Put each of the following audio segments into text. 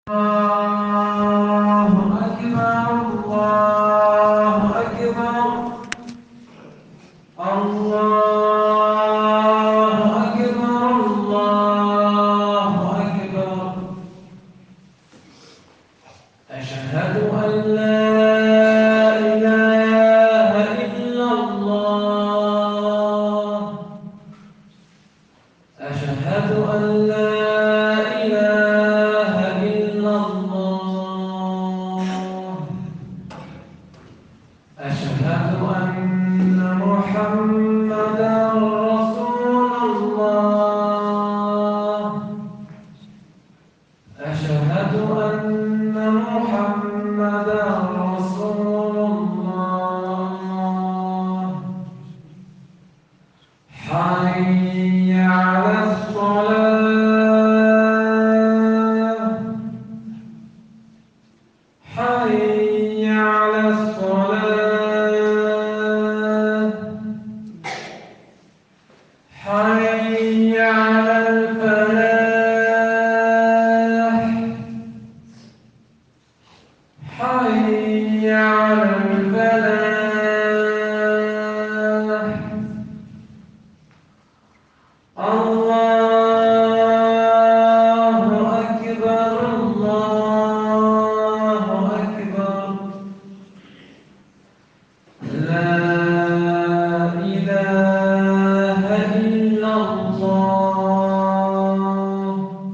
الله أكبر الله أكبر الله أكبر الله أكبر أشهد أن لا إله إلا الله أشهد أن لا إله إلا الله أشهد أن محمدا رسول الله أشهد أن محمدا رسول الله حي على الصلاة حي على الصلاة حي على الفلاح حي على الفلاح الله أكبر الله أكبر لا إله إلا الله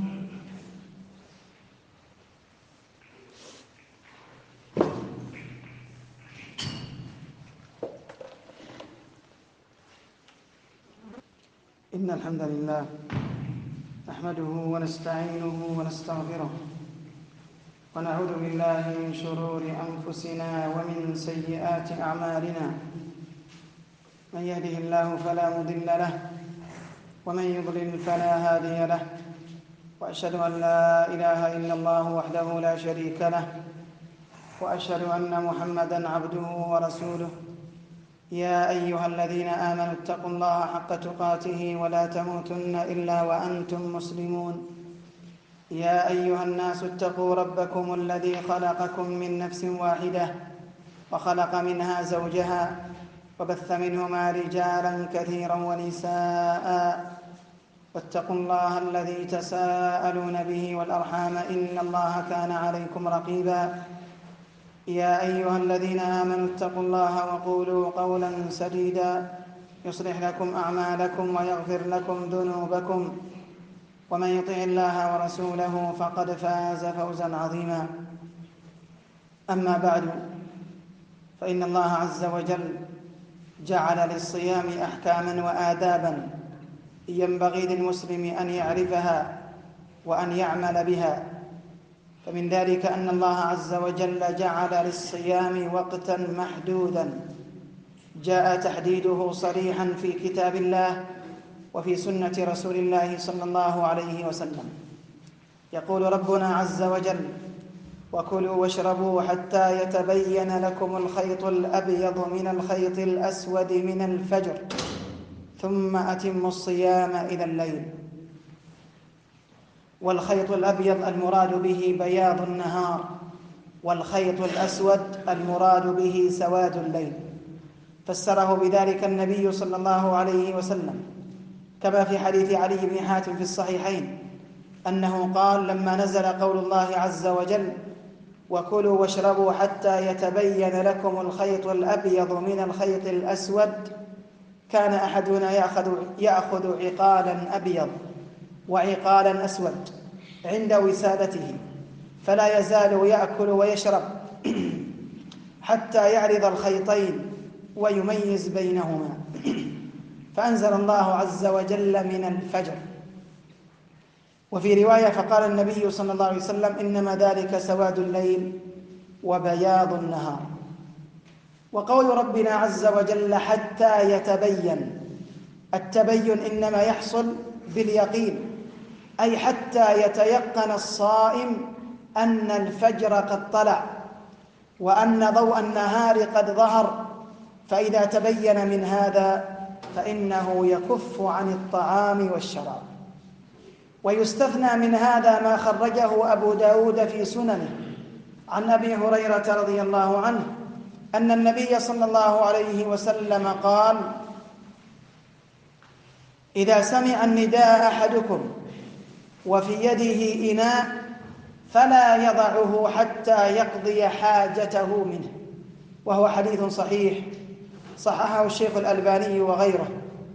إن الحمد لله نحمده ونستعينه ونستغفره ونعوذ بالله من شرور أنفسنا ومن سيئات أعمالنا من يهده الله فلا مضل له ومن يضلل فلا هادي له وأشهد أن لا إله إلا الله وحده لا شريك له وأشهد أن محمدًا عبده ورسوله يا أيها الذين آمنوا اتقوا الله حق تقاته ولا تموتن إلا وأنتم مسلمون يا أيها الناس اتقوا ربكم الذي خلقكم من نفس واحدة وخلق منها زوجها وبث منهما رجالا كثيرا ونساء واتقوا الله الذي تساءلون به والأرحام إن الله كان عليكم رقيبا يا أيها الذين آمنوا اتقوا الله وقولوا قولا سديدا يصلح لكم أعمالكم ويغفر لكم ذنوبكم ومن يطع الله ورسوله فقد فاز فوزا عظيما أما بعد فإن الله عز وجل جعل للصيام أحكاما وآدابا ينبغي للمسلم أن يعرفها وأن يعمل بها فمن ذلك أن الله عز وجل جعل للصيام وقتا محدودا جاء تحديده صريحا في كتاب الله وفي سنة رسول الله صلى الله عليه وسلم يقول ربنا عز وجل وكلوا واشربوا حتى يتبين لكم الخيط الأبيض من الخيط الأسود من الفجر ثم أتموا الصيام إلى الليل والخيط الأبيض المراد به بياض النهار والخيط الأسود المراد به سواد الليل فسره بذلك النبي صلى الله عليه وسلم كما في حديث علي بن حاتم في الصحيحين أنه قال لما نزل قول الله عز وجل وكلوا واشربوا حتى يتبين لكم الخيط الأبيض من الخيط الأسود كان أحدنا يأخذ عقالا أبيض وعقالا أسود عند وسادته فلا يزال يأكل ويشرب حتى يعرض الخيطين ويميز بينهما فأنزل الله عز وجل من الفجر وفي رواية فقال النبي صلى الله عليه وسلم إنما ذلك سواد الليل وبياض النهار وقول ربنا عز وجل حتى يتبين التبين إنما يحصل باليقين أي حتى يتيقن الصائم أن الفجر قد طلع وأن ضوء النهار قد ظهر فإذا تبين من هذا فإنه يكف عن الطعام والشراب ويستثنى من هذا ما خرجه أبو داود في سننه عن أبي هريرة رضي الله عنه أن النبي صلى الله عليه وسلم قال: إذا سمع النداء أحدكم وفي يده إناء فلا يضعه حتى يقضي حاجته منه، وهو حديث صحيح صححه الشيخ الألباني وغيره.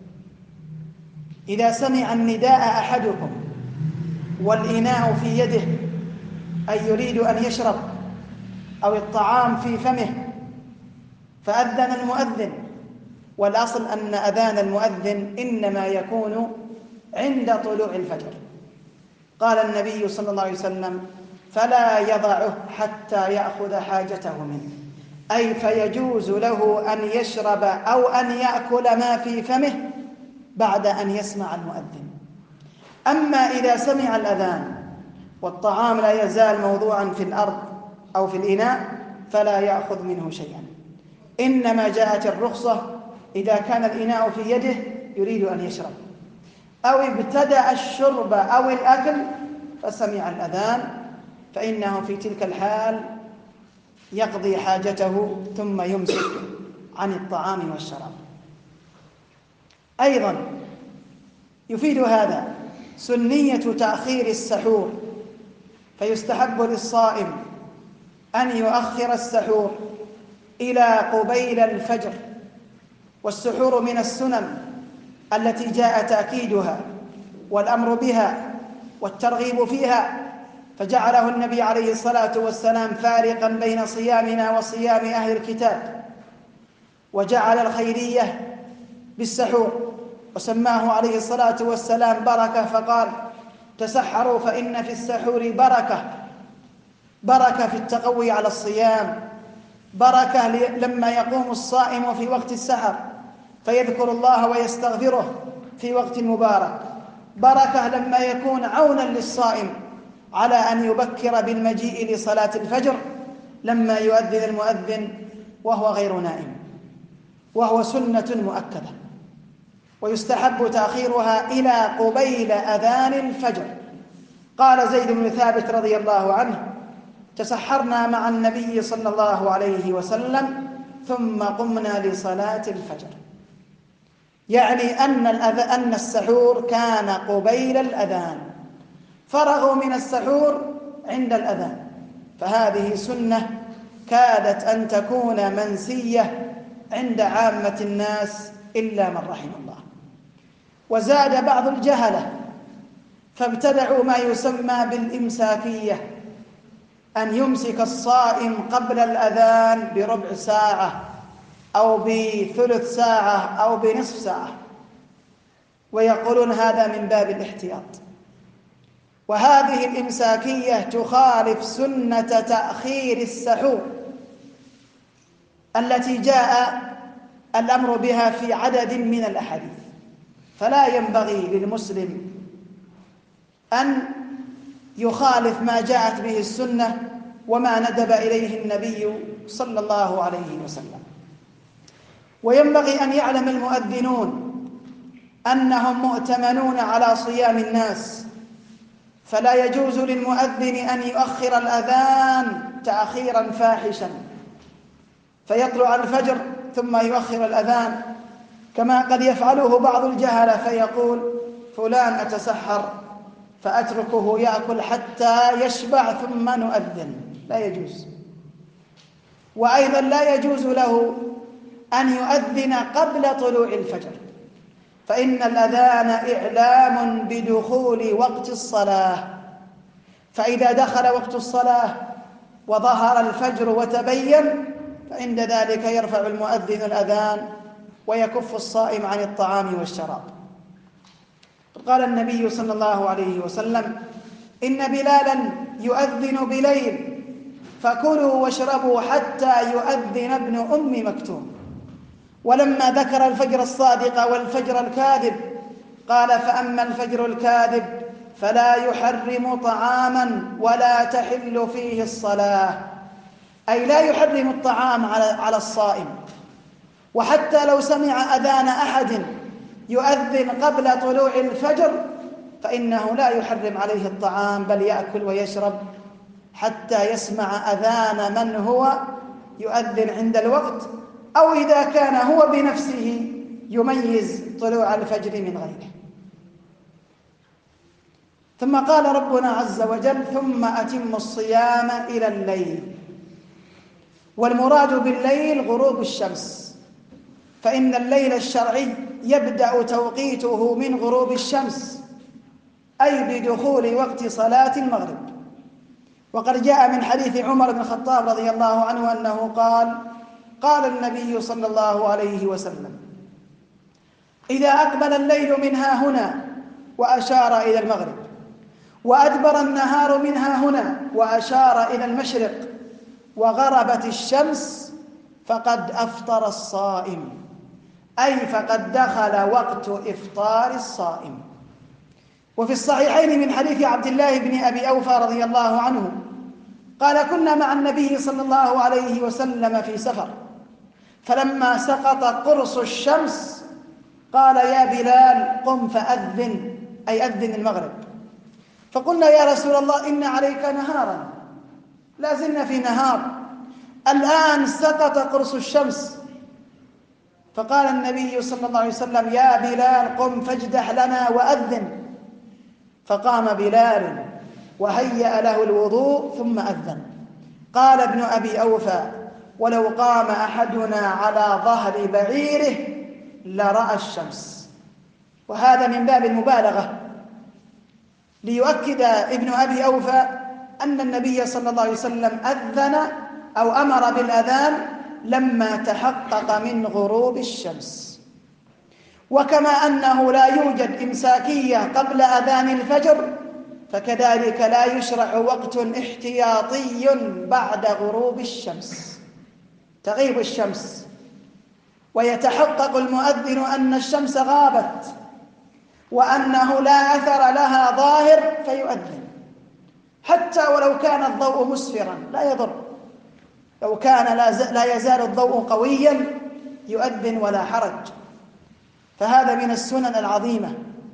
إذا سمع النداء أحدكم والإناء في يده، أي يريد أن يشرب، أو الطعام في فمه، فأذن المؤذن، والأصل أن أذان المؤذن إنما يكون عند طلوع الفجر. قال النبي صلى الله عليه وسلم: فلا يضعه حتى يأخذ حاجته منه، أي فيجوز له أن يشرب أو أن يأكل ما في فمه بعد أن يسمع المؤذن. أما إذا سمع الأذان والطعام لا يزال موضوعا في الأرض أو في الإناء فلا يأخذ منه شيئا، إنما جاءت الرخصة إذا كان الإناء في يده يريد أن يشرب، أو ابتدأ الشرب أو الأكل فسمع الأذان، فإنه في تلك الحال يقضي حاجته ثم يمسك عن الطعام والشراب. أيضا يفيد هذا سنية تأخير السحور، فيستحب للصائم أن يؤخر السحور إلى قبيل الفجر، والسحور من السنن التي جاء تأكيدها والأمر بها والترغيب فيها، فجعله النبي عليه الصلاة والسلام فارقا بين صيامنا وصيام أهل الكتاب، وجعل الخيرية بالسحور، وسماه عليه الصلاة والسلام بركة، فقال: تسحروا فإن في السحور بركة في التقوي على الصيام، بركة لما يقوم الصائم في وقت السحر فيذكر الله ويستغفره في وقت مبارك، بركة لما يكون عونا للصائم على أن يبكر بالمجيء لصلاة الفجر لما يؤذن المؤذن وهو غير نائم، وهو سنة مؤكدة، ويستحب تأخيرها إلى قبيل أذان الفجر. قال زيد بن ثابت رضي الله عنه: تسحرنا مع النبي صلى الله عليه وسلم ثم قمنا لصلاة الفجر، يعني أن السحور كان قبيل الأذان، فرغوا من السحور عند الأذان، فهذه سنة كادت أن تكون منسية عند عامة الناس إلا من رحم الله. وزاد بعض الجهلة فابتدعوا ما يسمى بالإمساكية، أن يمسك الصائم قبل الأذان بربع ساعة أو بثلث ساعة أو بنصف ساعة، ويقولون هذا من باب الاحتياط. وهذه الإمساكية تخالف سنة تأخير السحور التي جاء الأمر بها في عدد من الأحاديث، فلا ينبغي للمسلم أن يخالف ما جاءت به السنة وما ندب إليه النبي صلى الله عليه وسلم. وينبغي أن يعلم المؤذنون أنهم مؤتمنون على صيام الناس، فلا يجوز للمؤذن أن يؤخر الأذان تأخيرا فاحشا فيطلع الفجر ثم يؤخر الأذان، كما قد يفعله بعض الجهلة فيقول: فلان أتسحر فأتركه يأكل حتى يشبع ثم نؤذن. لا يجوز. وأيضا لا يجوز له أن يؤذن قبل طلوع الفجر، فإن الأذان إعلام بدخول وقت الصلاة، فإذا دخل وقت الصلاة وظهر الفجر وتبين فعند ذلك يرفع المؤذن الأذان ويكف الصائم عن الطعام والشراب. قال النبي صلى الله عليه وسلم: إن بلالا يؤذن بليل فكلوا واشربوا حتى يؤذن ابن أم مكتوم. ولما ذكر الفجر الصادق والفجر الكاذب قال: فأما الفجر الكاذب فلا يحرم طعاما ولا تحل فيه الصلاة، أي لا يحرم الطعام على الصائم، وحتى لو سمع أذان أحد يؤذن قبل طلوع الفجر فإنه لا يحرم عليه الطعام بل يأكل ويشرب حتى يسمع أذان من هو يؤذن عند الوقت، أو إذا كان هو بنفسه يميز طلوع الفجر من غيره. ثم قال ربنا عز وجل: ثم أتموا الصيام إلى الليل. والمراد بالليل غروب الشمس، فإن الليل الشرعي يبدأ توقيته من غروب الشمس، أي بدخول وقت صلاة المغرب. وقد جاء من حديث عمر بن الخطاب رضي الله عنه أنه قال النبي صلى الله عليه وسلم: إذا أقبل الليل من ها هنا، وأشار إلى المغرب، وأدبر النهار من ها هنا وأشار إلى المشرق، وغربت الشمس، فقد أفطر الصائم، أي فقد دخل وقت إفطار الصائم. وفي الصحيحين من حديث عبد الله بن أبي أوفى رضي الله عنه قال: كنا مع النبي صلى الله عليه وسلم في سفر، فلما سقط قرص الشمس قال: يا بلال قم فأذن، أي أذن المغرب. فقلنا: يا رسول الله إن عليك نهارا، لا زلنا في نهار، الآن سقط قرص الشمس. فقال النبي صلى الله عليه وسلم: يا بلال قم فاجدح لنا وأذن. فقام بلال وهيأ له الوضوء ثم أذن. قال ابن أبي أوفى: ولو قام أحدنا على ظهر بعيره لرأى الشمس. وهذا من باب المبالغة، ليؤكد ابن أبي أوفى أن النبي صلى الله عليه وسلم أذن أو أمر بالأذان لما تحقق من غروب الشمس. وكما أنه لا يوجد إمساكية قبل أذان الفجر، فكذلك لا يشرع وقت احتياطي بعد غروب الشمس. تغيب الشمس ويتحقق المؤذن أن الشمس غابت وأنه لا أثر لها ظاهر فيؤذن، حتى ولو كان الضوء مسفرا لا يضر، لو كان لا يزال الضوء قويا يؤذن ولا حرج. فهذا من السنن العظيمة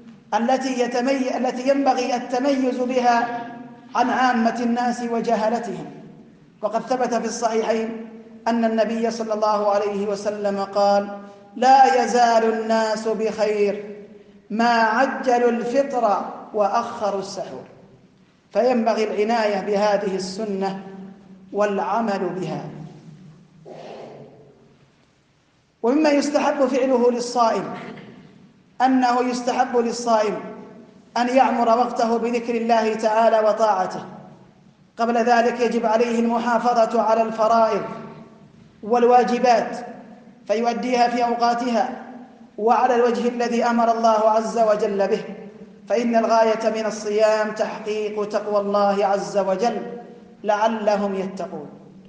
التي ينبغي التميز بها عن عامة الناس وجهلتهم. وقد ثبت في الصحيحين أن النبي صلى الله عليه وسلم قال: لا يزال الناس بخير ما عجلوا الفطر وأخروا السحور. فينبغي العناية بهذه السنة والعمل بها. ومما يستحب فعله للصائم أنه يستحب للصائم أن يعمر وقته بذكر الله تعالى وطاعته. قبل ذلك يجب عليه المحافظة على الفرائض والواجبات فيؤديها في أوقاتها وعلى الوجه الذي أمر الله عز وجل به، فإن الغاية من الصيام تحقيق تقوى الله عز وجل لعلهم يتقون.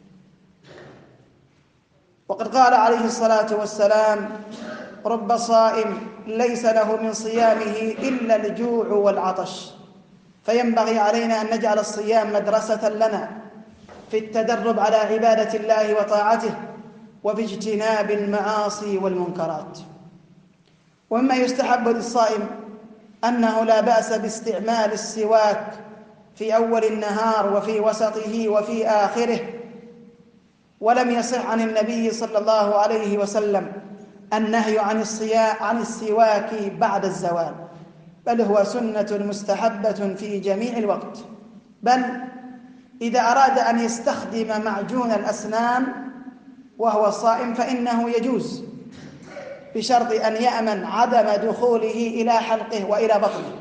وقد قال عليه الصلاة والسلام: رب صائم ليس له من صيامه إلا الجوع والعطش. فينبغي علينا أن نجعل الصيام مدرسة لنا في التدرب على عبادة الله وطاعته وفي اجتناب المعاصي والمنكرات. ومما يستحب للصائم أنه لا بأس باستعمال السواك في أول النهار وفي وسطه وفي آخره. ولم يصح عن النبي صلى الله عليه وسلم النهي عن السواك بعد الزوال، بل هو سنة مستحبة في جميع الوقت. بل إذا أراد أن يستخدم معجون الأسنان وهو صائم فإنه يجوز، بشرط أن يأمن عدم دخوله إلى حلقه وإلى بطنه.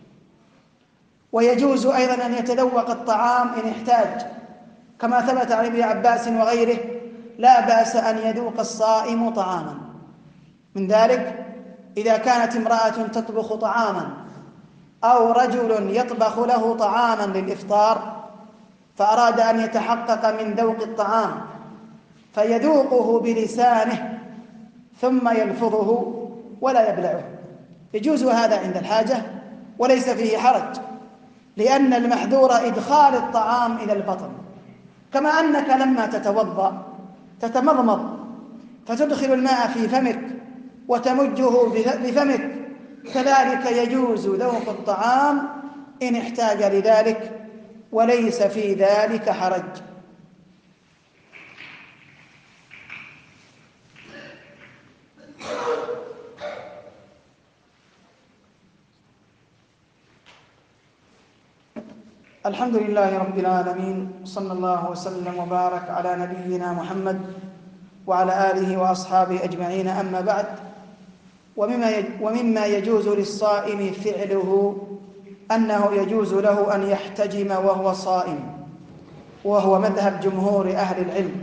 ويجوز أيضا أن يتذوق الطعام إن احتاج، كما ثبت عن ابن عباس وغيره: لا بأس أن يذوق الصائم طعاما. من ذلك إذا كانت امرأة تطبخ طعاما أو رجل يطبخ له طعاما للإفطار فأراد أن يتحقق من ذوق الطعام فيذوقه بلسانه ثم يلفظه ولا يبلعه، يجوز هذا عند الحاجة وليس فيه حرج، لأن المحذور إدخال الطعام إلى البطن. كما أنك لما تتوضأ تتمضمض فتدخل الماء في فمك وتمجه بفمك كذلك يجوز ذوق الطعام إن احتاج لذلك، وليس في ذلك حرج. الحمد لله رب العالمين، صلى الله وسلم وبارك على نبينا محمد وعلى آله وأصحابه أجمعين. أما بعد، ومما يجوز للصائم فعله أنه يجوز له أن يحتجم وهو صائم، وهو مذهب جمهور أهل العلم.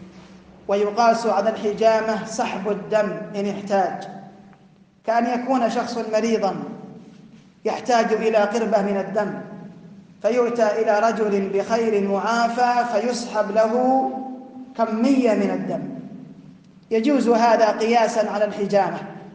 ويقاس على الحجامة سحب الدم إن احتاج، كأن يكون شخص مريضا يحتاج إلى قربة من الدم، فيؤتى إلى رجل بخير معافى فيسحب له كمية من الدم، يجوز هذا قياسا على الحجامة.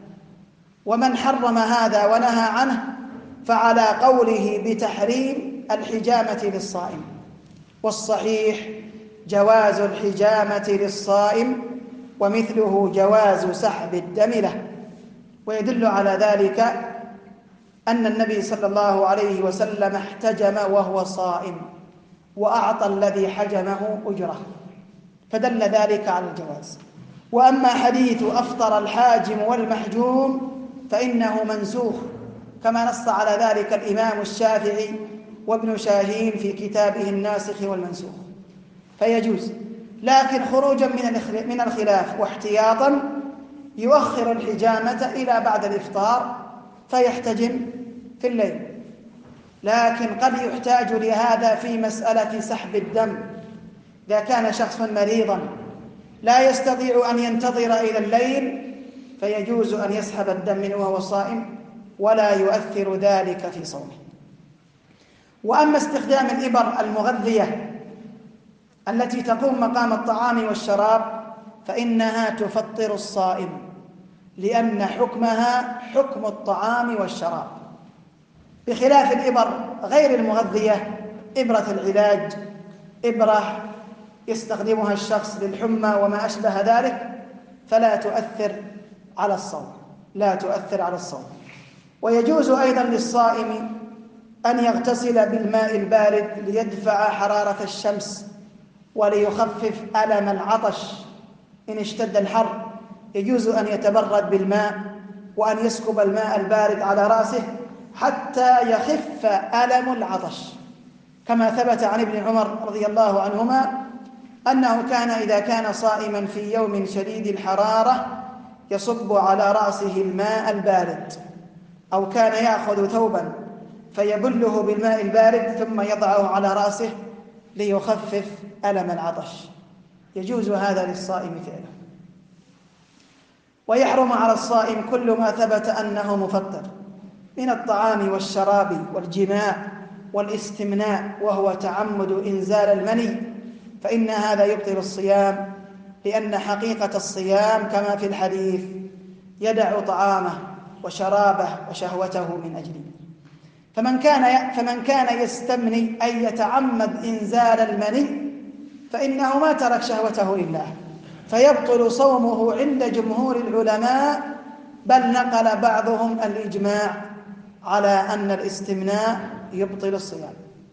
ومن حرم هذا ونهى عنه فعلى قوله بتحريم الحجامة للصائم، والصحيح جواز الحجامة للصائم، ومثله جواز سحب الدم له. ويدل على ذلك أن النبي صلى الله عليه وسلم احتجم وهو صائم، وأعطى الذي حجمه أجره، فدل ذلك على الجواز. وأما حديث أفطر الحاجم والمحجوم فإنه منسوخ، كما نص على ذلك الإمام الشافعي وابن شاهين في كتابه الناسخ والمنسوخ، فيجوز. لكن خروجا من الخلاف واحتياطا يؤخر الحجامة إلى بعد الإفطار فيحتجم في الليل. لكن قد يحتاج لهذا في مسألة سحب الدم، إذا كان شخص مريضا لا يستطيع أن ينتظر إلى الليل فيجوز أن يسحب الدم منه وهو صائم، ولا يؤثر ذلك في صومه. وأما استخدام الإبر المغذية التي تقوم مقام الطعام والشراب فإنها تفطر الصائم، لأن حكمها حكم الطعام والشراب، بخلاف الإبر غير المغذية، إبرة العلاج، إبرة يستخدمها الشخص للحمى وما أشبه ذلك، فلا تؤثر على الصوم، لا تؤثر على الصوم. ويجوز أيضا للصائم أن يغتسل بالماء البارد ليدفع حرارة الشمس وليخفف ألم العطش إن اشتد الحر. يجوز أن يتبرد بالماء وأن يسكب الماء البارد على رأسه حتى يخف ألم العطش، كما ثبت عن ابن عمر رضي الله عنهما أنه كان إذا كان صائما في يوم شديد الحرارة يصب على رأسه الماء البارد، أو كان يأخذ ثوبا فيبله بالماء البارد ثم يضعه على رأسه ليخفف ألم العطش. يجوز هذا للصائم فعله. ويحرم على الصائم كل ما ثبت أنه مفطر من الطعام والشراب والجماع والاستمناء، وهو تعمد إنزال المني، فإن هذا يبطل الصيام، لأن حقيقة الصيام كما في الحديث يدع طعامه وشرابه وشهوته من أجله. فمن كان يستمني أي يتعمد إنزال المني فإنه ما ترك شهوته لله، فيبطل صومه عند جمهور العلماء، بل نقل بعضهم الإجماع على أن الاستمناء يبطل الصيام.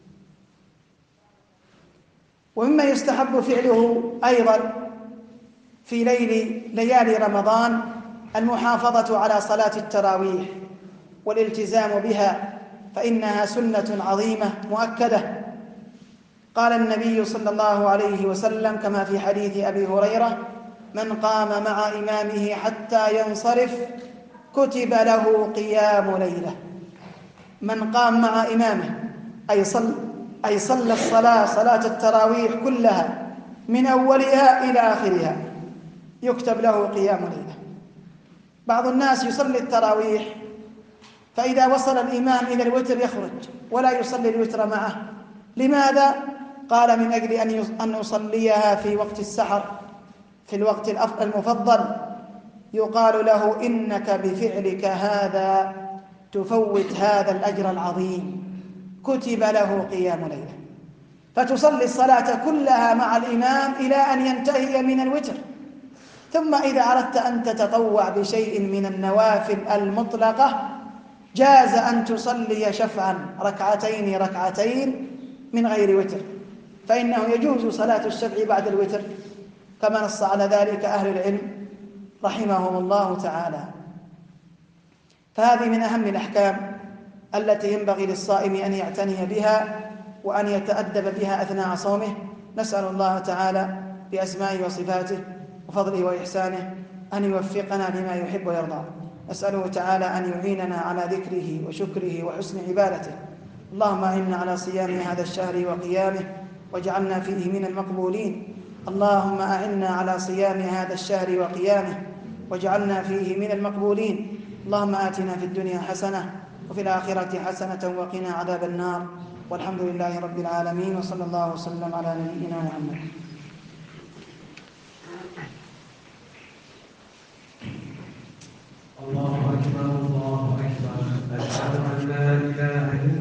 ومما يستحب فعله أيضا في ليالي رمضان المحافظة على صلاة التراويح والالتزام بها، فإنها سنة عظيمة مؤكدة. قال النبي صلى الله عليه وسلم كما في حديث أبي هريرة: من قام مع إمامه حتى ينصرف كتب له قيام ليلة. من قام مع إمامه أي صلى صلاة التراويح كلها من أولها إلى آخرها يكتب له قيام ليلة. بعض الناس يصلي التراويح فإذا وصل الإمام إلى الوتر يخرج ولا يصلي الوتر معه. لماذا؟ قال: من أجل أن أصليها في وقت السحر، في الوقت المفضل، يقال له: إنك بفعلك هذا تفوت هذا الأجر العظيم، كتب له قيام ليلة. فتصلي الصلاة كلها مع الإمام إلى أن ينتهي من الوتر، ثم إذا أردت أن تتطوع بشيء من النوافل المطلقة جاز أن تصلي شفعا ركعتين من غير وتر، فإنه يجوز صلاة الشفع بعد الوتر كما نص على ذلك أهل العلم رحمهم الله تعالى. فهذه من أهم الأحكام التي ينبغي للصائم أن يعتني بها وأن يتأدب بها أثناء صومه. نسأل الله تعالى بأسمائه وصفاته وفضله وإحسانه أن يوفقنا لما يحب ويرضى. نسأله تعالى أن يعيننا على ذكره وشكره وحسن عبادته. اللهم أعنا على صيام هذا الشهر وقيامه واجعلنا فيه من المقبولين. اللهم أعنا على صيام هذا الشهر وقيامه واجعلنا فيه من المقبولين. اللهم آتنا في الدنيا حسنة وفي الآخرة حسنة وقنا عذاب النار، والحمد لله رب العالمين، وصلى الله وسلم على نبينا محمد. الله أكبر الله أكبر، أشهد أن لا إله إلا